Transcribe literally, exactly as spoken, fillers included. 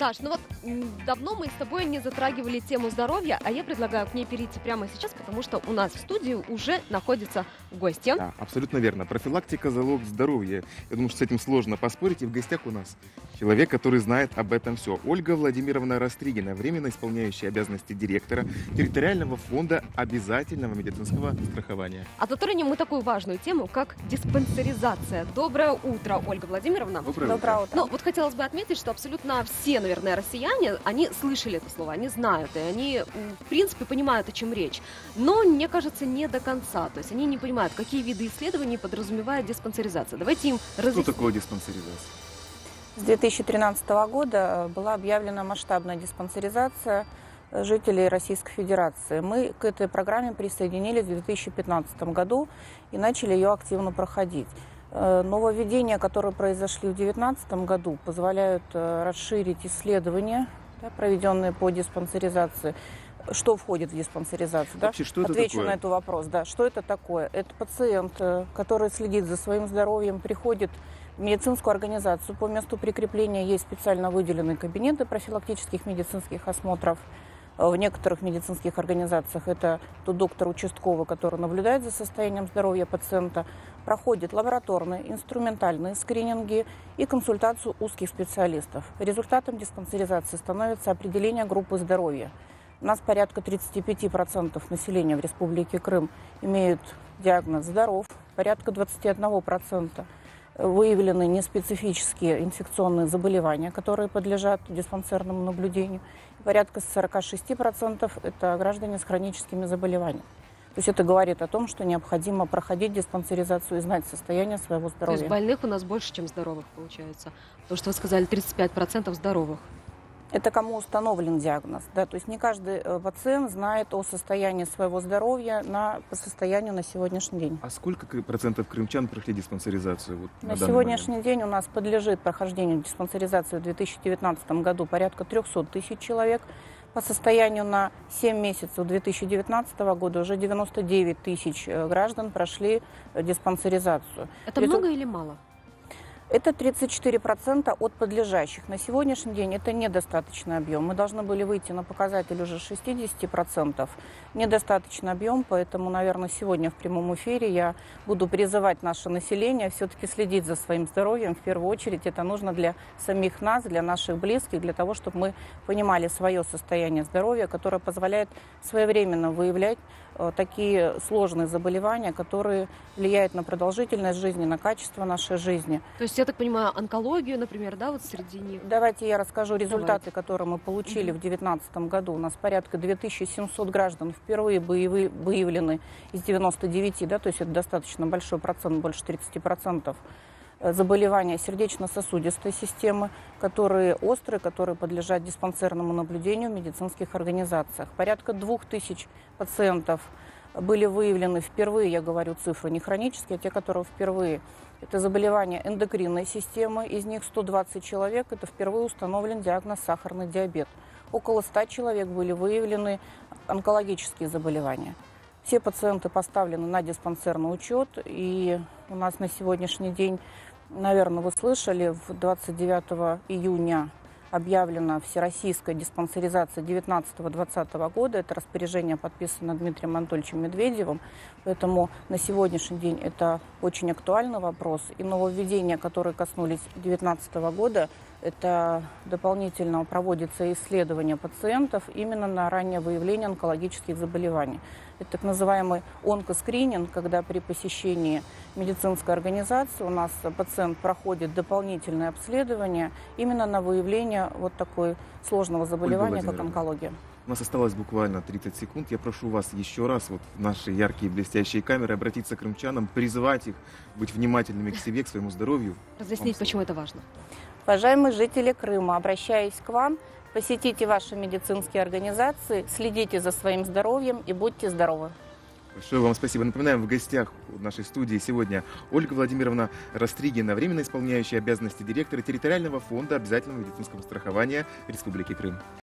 Саш, ну вот м, давно мы с тобой не затрагивали тему здоровья, а я предлагаю к ней перейти прямо сейчас, потому что у нас в студии уже находится гостья. Да, абсолютно верно. Профилактика – залог здоровья. Я думаю, что с этим сложно поспорить. И в гостях у нас человек, который знает об этом все. Ольга Владимировна Растригина, временно исполняющая обязанности директора территориального фонда обязательного медицинского страхования. А затронем мы такую важную тему, как диспансеризация. Доброе утро, Ольга Владимировна. Доброе, Доброе утро. утро. Ну, вот хотелось бы отметить, что абсолютно все, наверное, россияне, они слышали это слово, они знают, и они, м, в принципе, понимают, о чем речь. Но, мне кажется, не до конца. То есть они не понимают, какие виды исследований подразумевает диспансеризация. Давайте им Что разъясним. такое диспансеризация? С две тысячи тринадцатого года была объявлена масштабная диспансеризация жителей Российской Федерации. Мы к этой программе присоединились в две тысячи пятнадцатом году и начали ее активно проходить. Э, Нововведения, которые произошли в две тысячи девятнадцатом году, позволяют э, расширить исследования, да, проведенные по диспансеризации. Что входит в диспансеризацию? Да? Вообще, что это Отвечу такое? на этот вопрос. Да. Что это такое? Это пациент, э, который следит за своим здоровьем, приходит в медицинскую организацию. По месту прикрепления есть специально выделенные кабинеты профилактических медицинских осмотров. В некоторых медицинских организациях это тот доктор участковый, который наблюдает за состоянием здоровья пациента, проходит лабораторные, инструментальные скрининги и консультацию узких специалистов. Результатом диспансеризации становится определение группы здоровья. У нас порядка тридцати пяти процентов населения в Республике Крым имеют диагноз «здоров», порядка двадцати одного процента выявлены неспецифические инфекционные заболевания, которые подлежат диспансерному наблюдению. Порядка сорока шести процентов это граждане с хроническими заболеваниями. То есть это говорит о том, что необходимо проходить диспансеризацию и знать состояние своего То здоровья. есть больных у нас больше, чем здоровых, получается. Потому что вы сказали тридцать пять процентов здоровых. Это кому установлен диагноз. Да? То есть не каждый э, пациент знает о состоянии своего здоровья на, по состоянию на сегодняшний день. А сколько кр- процентов крымчан прошли диспансеризацию? Вот, На, на данный сегодняшний момент? день у нас подлежит прохождению диспансеризации в две тысячи девятнадцатом году порядка трёхсот тысяч человек. По состоянию на семь месяцев две тысячи девятнадцатого года уже девяносто девять тысяч э, граждан прошли э, диспансеризацию. Это Резу- много или мало? Это тридцать четыре процента от подлежащих. На сегодняшний день это недостаточный объем. Мы должны были выйти на показатель уже шестьдесят процентов. Недостаточный объем, поэтому, наверное, сегодня в прямом эфире я буду призывать наше население все-таки следить за своим здоровьем. В первую очередь это нужно для самих нас, для наших близких, для того, чтобы мы понимали свое состояние здоровья, которое позволяет своевременно выявлять э, такие сложные заболевания, которые влияют на продолжительность жизни, на качество нашей жизни. То есть, я так понимаю, онкологию, например, да, вот среди них. Давайте я расскажу результаты, Давайте. которые мы получили Мгм. в две тысячи девятнадцатом году. У нас порядка две тысячи семьсот граждан впервые выявы- выявлены из девяноста девяти, да, то есть это достаточно большой процент, больше тридцати процентов э, заболевания сердечно-сосудистой системы, которые острые, которые подлежат диспансерному наблюдению в медицинских организациях. Порядка двух тысяч пациентов были выявлены впервые, я говорю цифры не хронические, а те, которые впервые. Это заболевания эндокринной системы, из них сто двадцать человек, это впервые установлен диагноз сахарный диабет. Около ста человек были выявлены онкологические заболевания. Все пациенты поставлены на диспансерный учет, и у нас на сегодняшний день, наверное, вы слышали, в двадцать девятого июня объявлена всероссийская диспансеризация девятнадцатого-двадцатого года. Это распоряжение подписано Дмитрием Анатольевичем Медведевым. Поэтому на сегодняшний день это очень актуальный вопрос. И нововведения, которые коснулись две тысячи девятнадцатого года, это дополнительно проводится исследование пациентов именно на раннее выявление онкологических заболеваний. Это так называемый онкоскрининг, когда при посещении медицинской организации у нас пациент проходит дополнительное обследование именно на выявление вот такой сложного заболевания, как Владимировна. онкология. У нас осталось буквально тридцать секунд. Я прошу вас еще раз, вот в наши яркие блестящие камеры, обратиться к крымчанам, призывать их быть внимательными к себе, к своему здоровью. Разъяснить, Вам почему это важно. Уважаемые жители Крыма, обращаюсь к вам, посетите ваши медицинские организации, следите за своим здоровьем и будьте здоровы. Большое вам спасибо. Напоминаем, в гостях в нашей студии сегодня Ольга Владимировна Растригина, временно исполняющая обязанности директора территориального фонда обязательного медицинского страхования Республики Крым.